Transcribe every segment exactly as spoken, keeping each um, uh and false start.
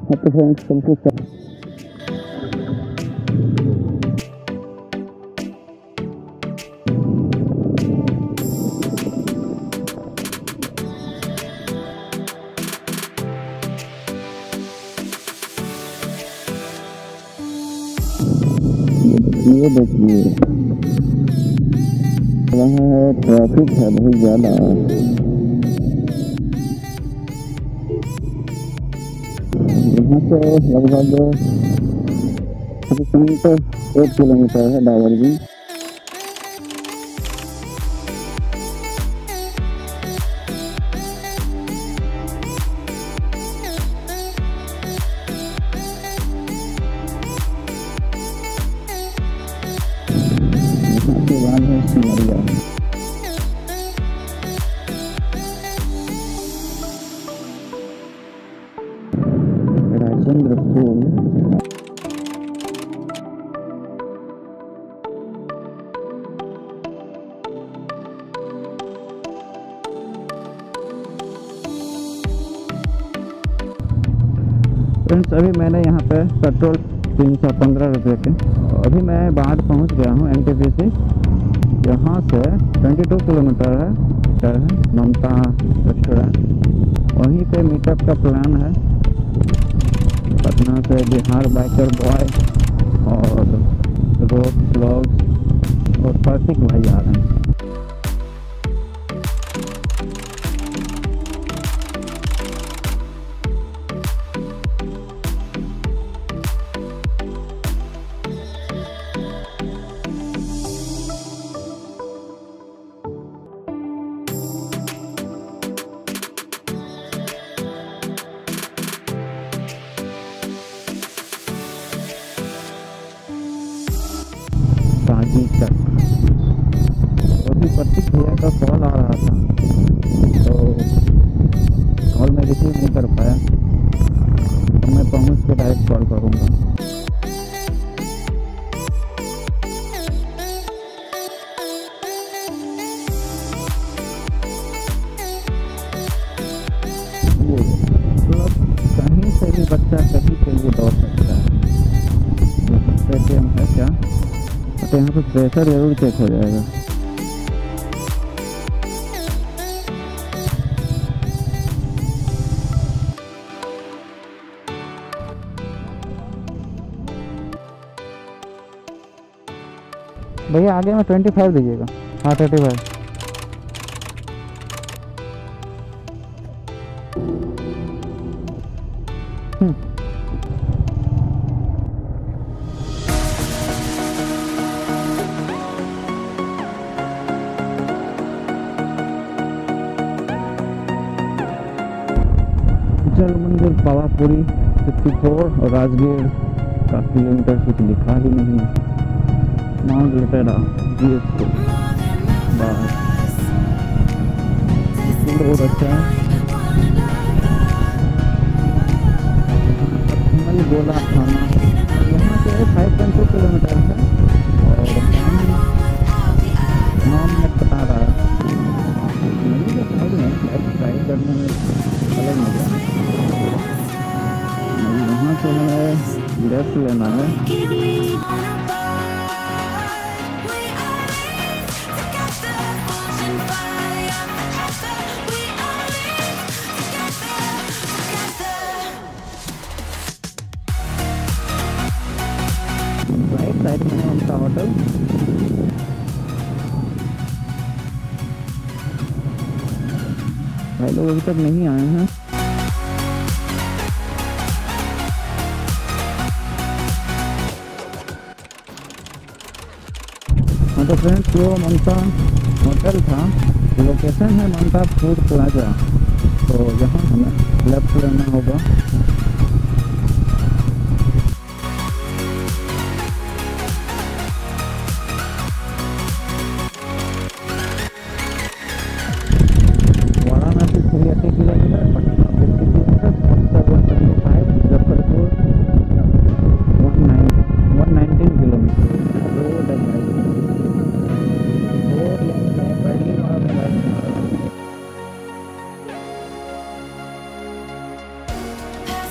हाँ तो फ्रेंड्स सब कुछ ये देखिए वहाँ ट्रैफिक है बहुत ज़्यादा। यहाँ से लगभग तो एक किलोमीटर है डाइवर्जन। यहाँ के बाद है सिमरिया। राजेंद्र पुल फ्रेंड्स, अभी मैंने यहाँ पे पेट्रोल तीन सौ पंद्रह रुपये के, अभी मैं बाहर पहुँच गया हूँ एन टी पी सी। यहाँ से बाईस किलोमीटर है मीटर है ममता रेस्टोरेंट, वहीं पे मीटअप का प्लान है। पटना से बिहार बाइकर बॉय और रोड ब्लॉग्स और प्रतीक भाई आ रहे हैं। तक अभी प्रतीक भैया का कॉल आ रहा था तो कॉल मैं रिसीव नहीं कर पाया, तो मैं पहुंच के डायरेक्ट कॉल करूंगा। मतलब कहीं से भी बच्चा कहीं के लिए दौड़ सकता है। स्टेडियम है क्या, तो यहाँ पे प्रेशर जरूर चेक हो जाएगा। भैया आगे में ट्वेंटी फाइव दीजिएगा। हाँ थर्टी फाइव। जल मंदिर पावापुरी चौवन और राजगीर का किलोमीटर कुछ लिखा ही नहीं। माउंट लिटेरा जी एस को बहुत अच्छा है। गोला थाना यहाँ से फाइव पॉइंट टू किलोमीटर है और नाम में बता रहा है ड्राइव करने में अलग मजा है। यहाँ से हमें लेफ्ट लेना है। राइट साइड में है उनका होटल। भाई लोग अभी तक नहीं आए हैं। हाँ तो फ्रेंड्स, जो ममता होटल था लोकेशन है ममता फूड प्लाजा, तो यहाँ हमें लेफ्ट लेना होगा। Varanasi three eighty kilometre, Patna fifty kilometre, Buxar one twenty five, Muzaffarpur one nineteen kilometre. Road है भाई, रोड पहली बार बाइक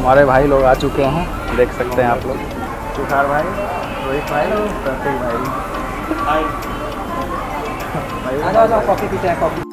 हमारे भाई लोग आ चुके हैं, देख सकते हैं आप लोग। तुषार भाई, रोहित भाई, प्रतीक भाई। आ जाओ, कॉफी पीते हैं, कॉफी।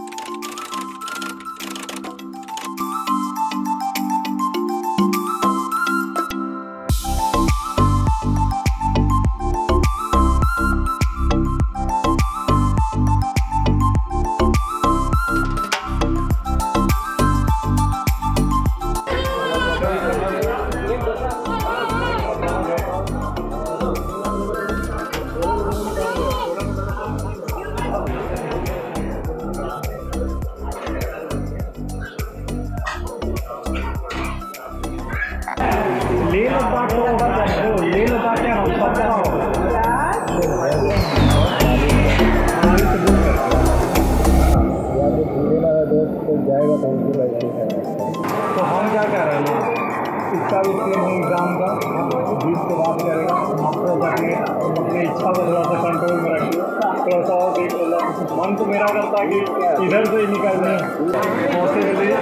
तो हम क्या कह रहे हैं, इसका भी सीन है एग्ज़ाम का, बीस के बाद करेगा। मास्टर जाके अपनी इच्छा को थोड़ा सा कंट्रोल में रखिए, थोड़ा सा और देख लो। मन तो मेरा करता है कि इधर से ही निकलने पॉसिबिलिटी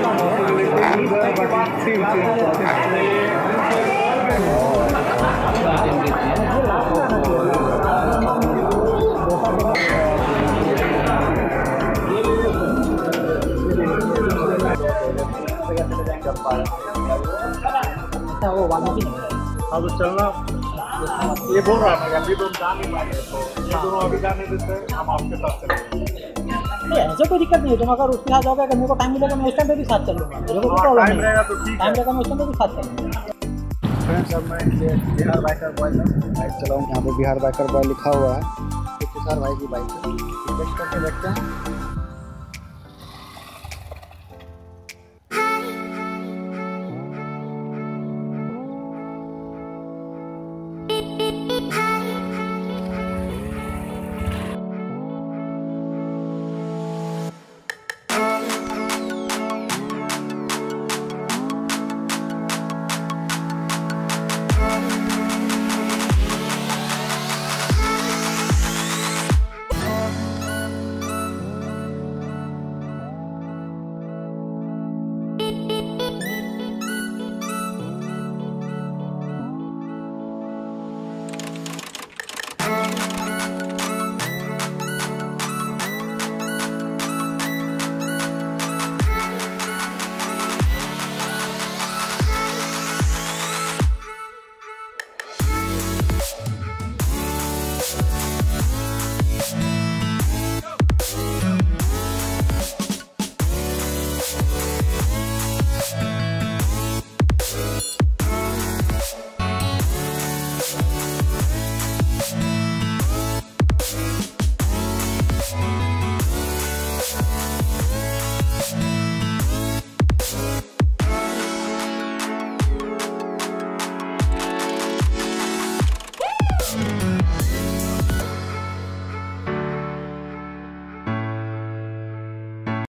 वो वाली हाँ तो चलना। ये बोल रहा था अभी तो जा नहीं पाएंगे, तो ये दोनों अभी जाने देते हैं, हम आपके साथ चलेंगे। ऐसे कोई दिक्कत नहीं है, तुम अगर उसके साथ जाओगे, अगर मेरे को टाइम मिलेगा मैं उस टाइम पे भी साथ चल लूँगा, मेरे को कोई प्रॉब्लम नहीं है। रहेगा तो ठीक है, टाइम रहेगा मैं उस टाइम पे भी साथ चलूँगा। फ्रेंड्स, अब मैं बिहार बाइकर बॉय बाइक चलाऊँ। यहाँ पे बिहार बाइकर बॉय लिखा हुआ है, तुषार भाई की बाइक है। चेक करके देखते हैं।